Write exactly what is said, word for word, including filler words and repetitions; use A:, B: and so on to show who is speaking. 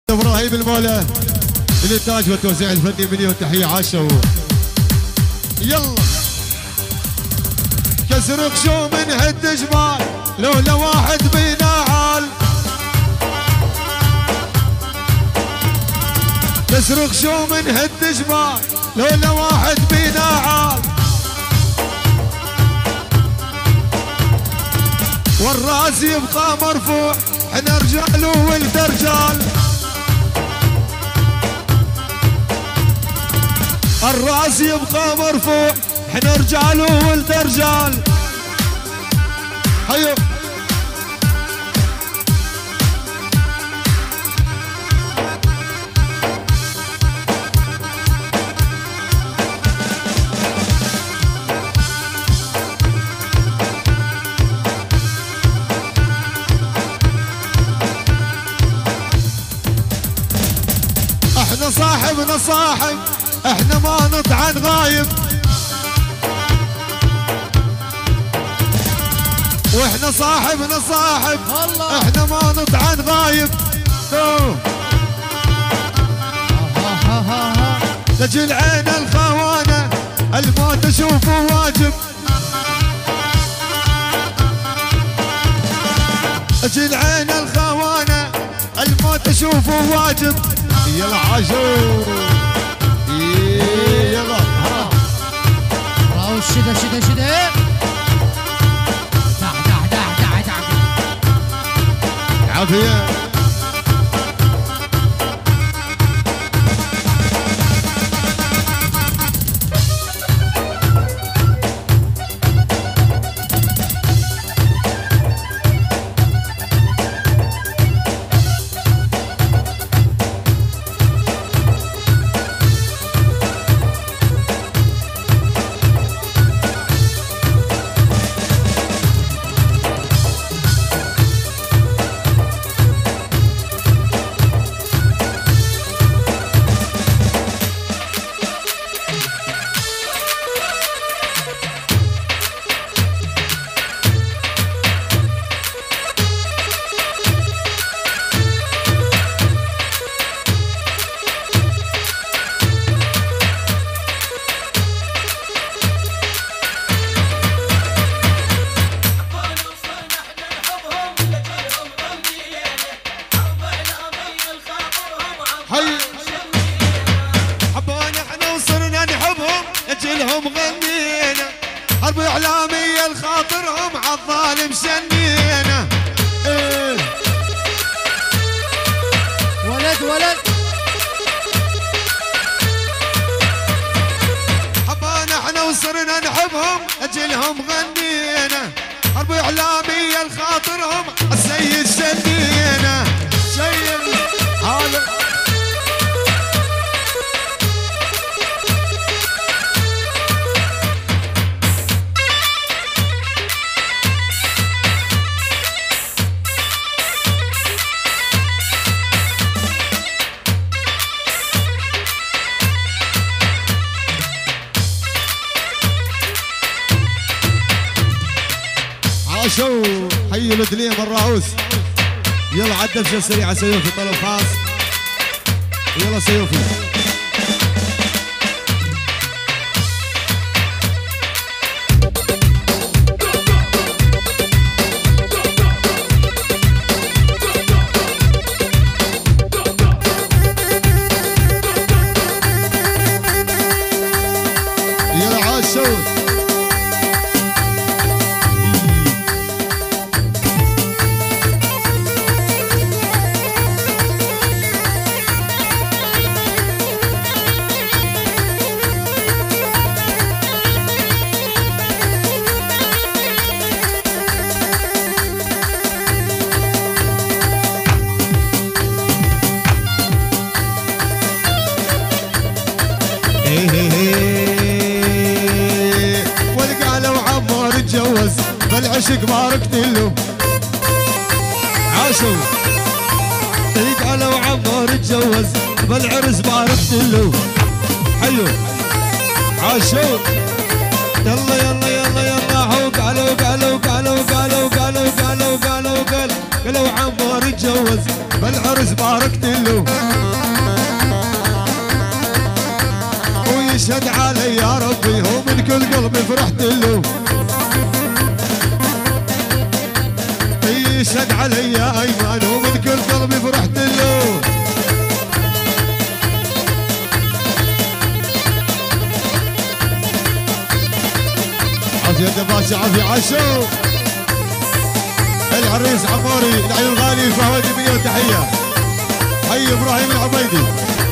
A: ابراهيم المولى الانتاج والتوزيع الفني، مليون تحيه عاشوا. يلا كسر خشوم نهد جبال لولا واحد بينا عال، كسر خشوم نهد جبال لولا واحد بينا عال، والراس يبقى مرفوع احنا رجال وولد رجال، الراس يبقى مرفوع احنا رجال وولد رجال. هيو احنا صاحبنا صاحب احنا ما نطعن غايب، واحنا صاحبنا صاحب احنا ما نطعن غايب. تجي عين الخوانه الموت اشوفه واجب، تجي عين الخوانه الموت اشوفه واجب. يلا عاشور يلا ها
B: راو شده شده شده دع دع دع دع دع
A: عافية. حبونا احنا وصرنا نحبهم اجلهم غنينا، حرب اعلامية لخاطرهم عالظالم شنينا. ايه
B: ولد ولد
A: حبونا احنا وصرنا نحبهم اجلهم غنينا، حرب اعلامية لخاطرهم السيد شنينا. سيد عالم عاشوا. حي مدليم الراعوس. يلا عدى بشي سريعة سيوفي طلب خاص. يلا سيوفي يلا عاشوا. والقالوا عمار اتجوز بالعشق باركت له. عاشوا. قالوا عمار اتجوز بالعرس باركت له. حلو. عاشوا. يلا يلا يلا يلا هو قالوا قالوا قالوا قالوا قالوا قالوا قالوا قالوا عمار اتجوز بالعرس باركت له. علي يا ايمن ومن كل قلبي فرحت له. عافية دباشة عافية عاشو العريس عموري العين الغالي فهد مليون تحية. حي ابراهيم العبيدي